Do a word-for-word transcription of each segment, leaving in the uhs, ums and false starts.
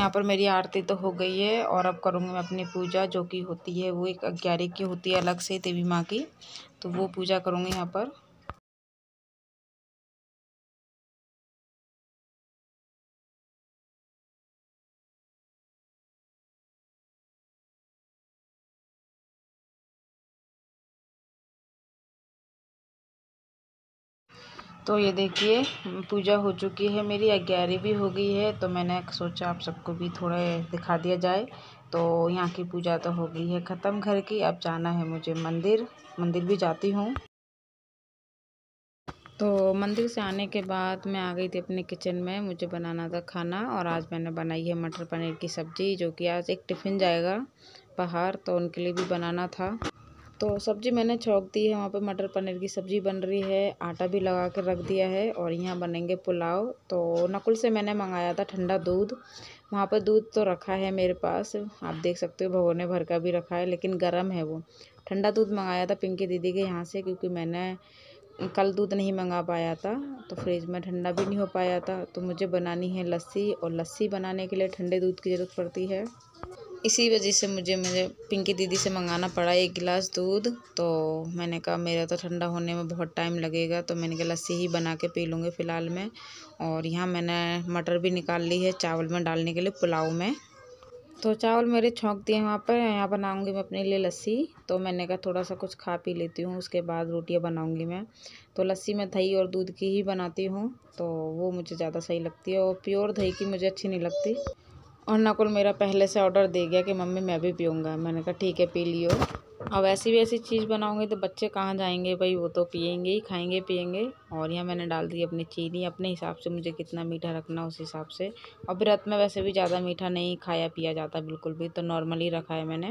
यहाँ पर मेरी आरती तो हो गई है और अब करूँगी मैं अपनी पूजा, जो कि होती है वो एक ग्यारह की होती है अलग से देवी माँ की, तो वो पूजा करूँगी यहाँ पर। तो ये देखिए पूजा हो चुकी है मेरी, ग्यारह भी हो गई है, तो मैंने सोचा आप सबको भी थोड़ा दिखा दिया जाए। तो यहाँ की पूजा तो हो गई है ख़त्म घर की, अब जाना है मुझे मंदिर, मंदिर भी जाती हूँ। तो मंदिर से आने के बाद मैं आ गई थी अपने किचन में, मुझे बनाना था खाना और आज मैंने बनाई है मटर पनीर की सब्ज़ी, जो कि आज एक टिफ़िन जाएगा बाहर, तो उनके लिए भी बनाना था। तो सब्ज़ी मैंने छौंक दी है, वहाँ पे मटर पनीर की सब्ज़ी बन रही है, आटा भी लगा कर रख दिया है और यहाँ बनेंगे पुलाव। तो नकुल से मैंने मंगाया था ठंडा दूध, वहाँ पर दूध तो रखा है मेरे पास, आप देख सकते हो भगोने भर का भी रखा है, लेकिन गर्म है वो। ठंडा दूध मंगाया था पिंकी दीदी के यहाँ से, क्योंकि मैंने कल दूध नहीं मंगा पाया था, तो फ्रिज में ठंडा भी नहीं हो पाया था। तो मुझे बनानी है लस्सी, और लस्सी बनाने के लिए ठंडे दूध की ज़रूरत पड़ती है, इसी वजह से मुझे मुझे पिंकी दीदी से मंगाना पड़ा एक गिलास दूध। तो मैंने कहा मेरा तो ठंडा होने में बहुत टाइम लगेगा, तो मैंने कहा लस्सी ही बना के पी लूँगी फ़िलहाल में। और यहाँ मैंने मटर भी निकाल ली है चावल में डालने के लिए पुलाव में। तो चावल मेरे छौंक दिए वहाँ पर, यहाँ बनाऊँगी मैं अपने लिए लस्सी। तो मैंने कहा थोड़ा सा कुछ खा पी लेती हूँ, उसके बाद रोटियाँ बनाऊँगी मैं। तो लस्सी मैं दही और दूध की ही बनाती हूँ, तो वो मुझे ज़्यादा सही लगती है, और प्योर दही की मुझे अच्छी नहीं लगती। और नकुल मेरा पहले से ऑर्डर दे गया कि मम्मी मैं भी पीऊँगा, मैंने कहा ठीक है पी लियो। अब ऐसी भी ऐसी चीज़ बनाऊँगी तो बच्चे कहाँ जाएंगे भाई, वो तो पियेंगे ही, खाएंगे पियेंगे। और यहाँ मैंने डाल दी अपनी चीनी, अपने हिसाब से मुझे कितना मीठा रखना उस हिसाब से। और व्रत में वैसे भी ज़्यादा मीठा नहीं खाया पिया जाता बिल्कुल भी, तो नॉर्मल ही रखा है मैंने।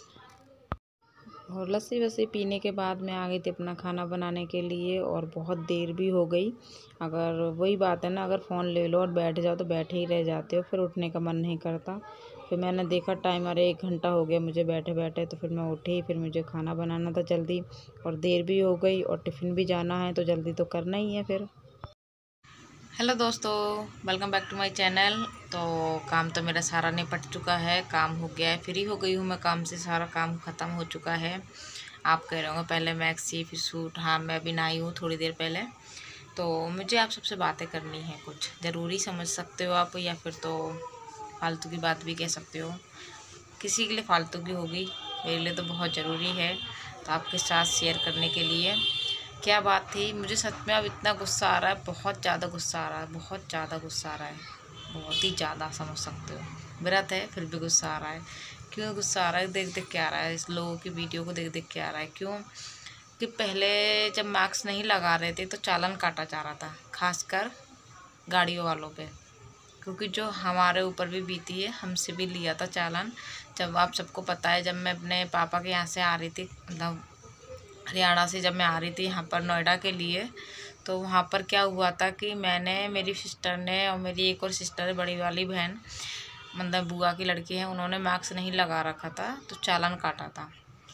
और लस्सी वस्सी पीने के बाद मैं आ गई थी अपना खाना बनाने के लिए, और बहुत देर भी हो गई। अगर वही बात है ना, अगर फ़ोन ले लो और बैठ जाओ तो बैठे ही रह जाते हो, फिर उठने का मन नहीं करता। फिर मैंने देखा टाइम, अरे एक घंटा हो गया मुझे बैठे बैठे, तो फिर मैं उठी, फिर मुझे खाना बनाना था जल्दी, और देर भी हो गई और टिफ़िन भी जाना है, तो जल्दी तो करना ही है फिर। हेलो दोस्तों, welcome back to my channel. तो काम तो मेरा सारा निपट चुका है, काम हो गया है, फ्री हो गई हूँ मैं काम से, सारा काम ख़त्म हो चुका है। आप कह रहे होंगे पहले मैक्सी फिर सूट, हाँ मैं अभी नहाई हूँ थोड़ी देर पहले। तो मुझे आप सबसे बातें करनी है, कुछ ज़रूरी समझ सकते हो आप, या फिर तो फालतू की बात भी कह सकते हो। किसी के लिए फालतू की होगी, मेरे लिए तो बहुत ज़रूरी है, तो आपके साथ शेयर करने के लिए। क्या बात थी, मुझे सच में अब इतना गुस्सा आ रहा है, बहुत ज़्यादा गुस्सा आ रहा है, बहुत ज़्यादा गुस्सा आ रहा है, बहुत ही ज़्यादा समझ सकते हो। व्रत है फिर भी गुस्सा आ रहा है। क्यों गुस्सा आ रहा है, देख देख के आ रहा है, इस लोगों की वीडियो को देख देख के आ रहा है। क्यों कि पहले जब मास्क नहीं लगा रहे थे तो चालान काटा जा रहा था, खासकर गाड़ियों वालों पे, क्योंकि जो हमारे ऊपर भी बीती है, हमसे भी लिया था चालान। जब आप सबको पता है, जब मैं अपने पापा के यहाँ से आ रही थी, मतलब हरियाणा से जब मैं आ रही थी यहाँ पर नोएडा के लिए, तो वहाँ पर क्या हुआ था कि मैंने, मेरी सिस्टर ने और मेरी एक और सिस्टर है, बड़ी वाली बहन, मतलब बुआ की लड़की है, उन्होंने मास्क नहीं लगा रखा था, तो चालान काटा था।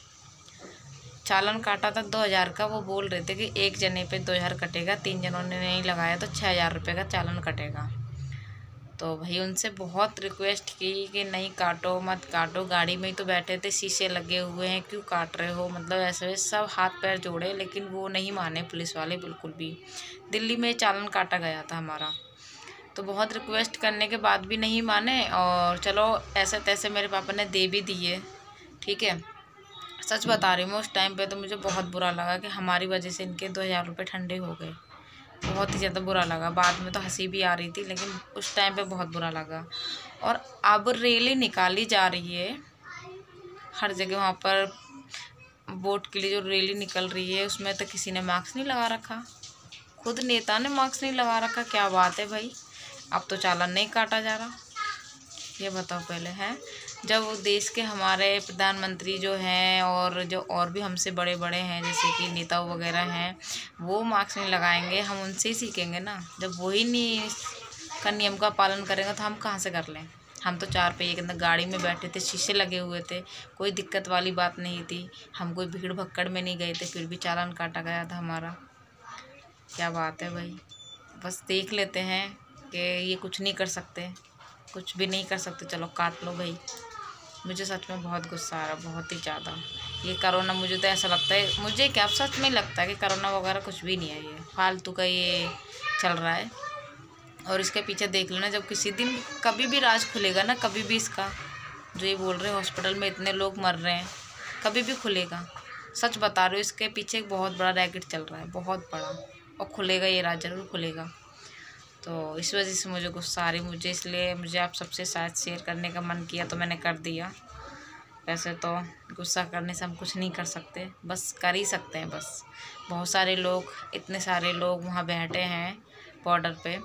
चालान काटा था दो हज़ार का। वो बोल रहे थे कि एक जने पे दो हज़ार कटेगा, तीन जनों ने नहीं लगाया तो छः हज़ार रुपये का चालान कटेगा। तो भाई उनसे बहुत रिक्वेस्ट की कि नहीं काटो, मत काटो, गाड़ी में ही तो बैठे थे, शीशे लगे हुए हैं, क्यों काट रहे हो, मतलब ऐसे वैसे सब हाथ पैर जोड़े, लेकिन वो नहीं माने पुलिस वाले बिल्कुल भी। दिल्ली में चालान काटा गया था हमारा, तो बहुत रिक्वेस्ट करने के बाद भी नहीं माने, और चलो ऐसे तैसे मेरे पापा ने दे भी दिए, ठीक है। सच बता रही हूँ, मैं उस टाइम पे तो मुझे बहुत बुरा लगा कि हमारी वजह से इनके दो हज़ार रुपये ठंडे हो गए, बहुत ही ज़्यादा बुरा लगा। बाद में तो हंसी भी आ रही थी, लेकिन उस टाइम पे बहुत बुरा लगा। और अब रैली निकाली जा रही है हर जगह, वहाँ पर वोट के लिए जो रैली निकल रही है, उसमें तो किसी ने मास्क नहीं लगा रखा, खुद नेता ने मास्क नहीं लगा रखा। क्या बात है भाई, अब तो चालान नहीं काटा जा रहा, ये बताओ पहले है। जब वो देश के हमारे प्रधानमंत्री जो हैं, और जो और भी हमसे बड़े बड़े हैं जैसे कि नेता वगैरह हैं, वो मास्क नहीं लगाएंगे, हम उनसे ही सीखेंगे ना। जब वही नहीं का नियम का पालन करेंगे तो हम कहाँ से कर लें। हम तो चार पहिए के अंदर गाड़ी में बैठे थे, शीशे लगे हुए थे, कोई दिक्कत वाली बात नहीं थी, हम कोई भीड़ भक्कड़ में नहीं गए थे, फिर भी चालान काटा गया था हमारा। क्या बात है भाई, बस देख लेते हैं कि ये कुछ नहीं कर सकते, कुछ भी नहीं कर सकते। चलो काट लो भाई। मुझे सच में बहुत गुस्सा आ रहा है, बहुत ही ज़्यादा। ये कोरोना, मुझे तो ऐसा लगता है, मुझे क्या सच में लगता है कि कोरोना वगैरह कुछ भी नहीं है, ये फालतू का ये चल रहा है। और इसके पीछे देख लो ना, जब किसी दिन कभी भी राज खुलेगा ना, कभी भी इसका जो ये बोल रहे हैं हॉस्पिटल में इतने लोग मर रहे हैं, कभी भी खुलेगा। सच बता रहे हो, इसके पीछे एक बहुत बड़ा रैकेट चल रहा है, बहुत बड़ा। और खुलेगा ये राज, जरूर खुलेगा। तो इस वजह से मुझे गुस्सा आ रही मुझे, इसलिए मुझे आप सबसे शायद शेयर करने का मन किया तो मैंने कर दिया। वैसे तो गुस्सा करने से हम कुछ नहीं कर सकते, बस कर ही सकते हैं बस। बहुत सारे लोग, इतने सारे लोग वहाँ बैठे हैं बॉर्डर पे,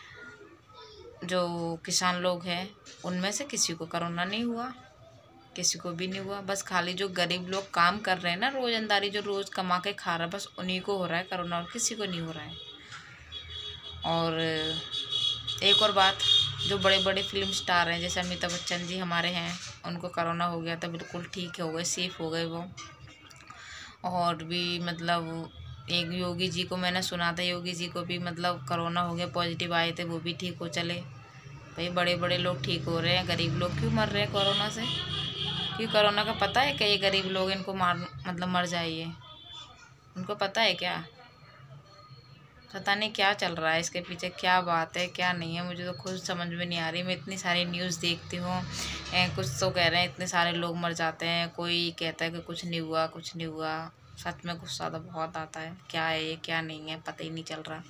जो किसान लोग हैं, उनमें से किसी को कोरोना नहीं हुआ, किसी को भी नहीं हुआ। बस खाली जो गरीब लोग काम कर रहे हैं ना, रोजंदारी, जो रोज़ कमा के खा रहा है, बस उन्हीं को हो रहा है कोरोना, और किसी को नहीं हो रहा है। और एक और बात, जो बड़े बड़े फिल्म स्टार हैं, जैसे अमिताभ बच्चन जी हमारे हैं, उनको कोरोना हो गया था, बिल्कुल ठीक हो गए, सेफ हो गए वो। और भी मतलब एक योगी जी को मैंने सुना था, योगी जी को भी मतलब कोरोना हो गया, पॉजिटिव आए थे, वो भी ठीक हो चले। भाई बड़े बड़े लोग ठीक हो रहे हैं, गरीब लोग क्यों मर रहे हैं कोरोना से? क्यों, कोरोना का पता है क्या ये गरीब लोग इनको मार मतलब मर जाइए? उनको पता है क्या? पता नहीं क्या चल रहा है इसके पीछे, क्या बात है क्या नहीं है, मुझे तो खुद समझ में नहीं आ रही। मैं इतनी सारी न्यूज़ देखती हूँ, कुछ तो कह रहे हैं इतने सारे लोग मर जाते हैं, कोई कहता है कि कुछ नहीं हुआ, कुछ नहीं हुआ। सच में गुस्सा तो बहुत आता है, क्या है ये क्या नहीं है पता ही नहीं चल रहा।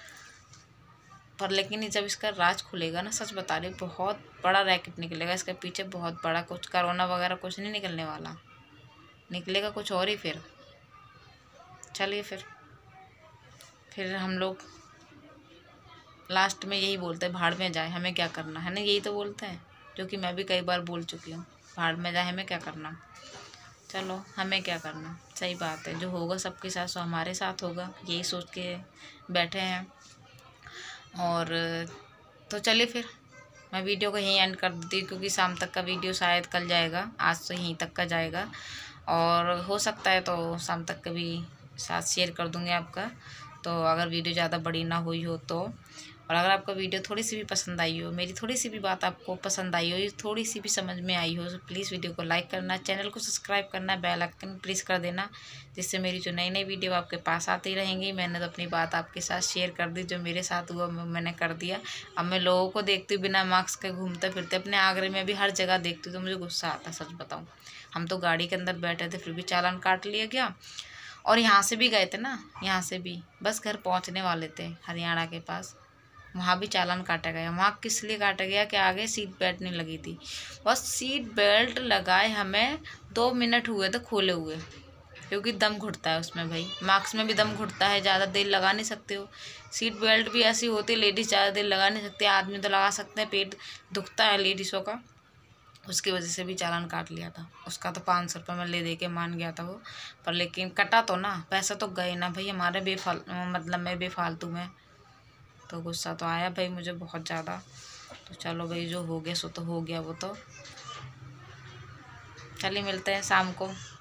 पर लेकिन जब इसका राज खुलेगा ना, सच बता रही, बहुत बड़ा रैकेट निकलेगा इसके पीछे, बहुत बड़ा। कुछ कोरोना वगैरह कुछ नहीं निकलने वाला, निकलेगा कुछ और ही। फिर चलिए, फिर फिर हम लोग लास्ट में यही बोलते हैं, भाड़ में जाए, हमें क्या करना है ना, यही तो बोलते हैं, जो कि मैं भी कई बार बोल चुकी हूँ, भाड़ में जाए, हमें क्या करना। चलो, हमें क्या करना, सही बात है, जो होगा सबके साथ सो हमारे साथ होगा, यही सोच के बैठे हैं। और तो चलिए, फिर मैं वीडियो को यहीं एंड कर देती हूँ, क्योंकि शाम तक का वीडियो शायद कल जाएगा, आज तो यहीं तक का जाएगा। और हो सकता है तो शाम तक का भी साथ शेयर कर दूँगी आपका, तो अगर वीडियो ज़्यादा बड़ी ना हुई हो तो। और अगर आपका वीडियो थोड़ी सी भी पसंद आई हो, मेरी थोड़ी सी भी बात आपको पसंद आई हो, थोड़ी सी भी समझ में आई हो, तो प्लीज़ वीडियो को लाइक करना, चैनल को सब्सक्राइब करना, बेल आइकन प्रेस कर देना, जिससे मेरी जो नई नई वीडियो आपके पास आती रहेंगी। मैंने तो अपनी बात आपके साथ शेयर कर दी, जो मेरे साथ हुआ मैंने कर दिया। अब मैं लोगों को देखती हूँ बिना मास्क के घूमते फिरते, अपने आगरे में भी हर जगह देखती हूँ, तो मुझे गुस्सा आता है, सच बताऊँ। हम तो गाड़ी के अंदर बैठे थे, फिर भी चालान काट लिया गया। और यहाँ से भी गए थे ना, यहाँ से भी बस घर पहुँचने वाले थे हरियाणा के पास, वहाँ भी चालान काटा गया। वहाँ किस लिए काटा गया कि आगे सीट बेल्ट नहीं लगी थी। बस सीट बेल्ट लगाए हमें दो मिनट हुए थे खोले हुए, क्योंकि दम घुटता है उसमें भाई, मास्क में भी दम घुटता है, ज़्यादा देर लगा नहीं सकते हो। सीट बेल्ट भी ऐसी होती है, लेडीज़ ज़्यादा देर लगा नहीं सकते, आदमी तो लगा सकते हैं, पेट दुखता है लेडीज़ों का। उसकी वजह से भी चालान काट लिया था। उसका तो पाँच सौ रुपये में ले दे के मान गया था वो, पर लेकिन कटा तो ना, पैसा तो गए ना भाई हमारे बेफाल मतलब मैं बेफालतू में। तो गुस्सा तो आया भाई मुझे बहुत ज़्यादा। तो चलो भाई, जो हो गया सो तो हो गया, वो तो चलिए मिलते हैं शाम को।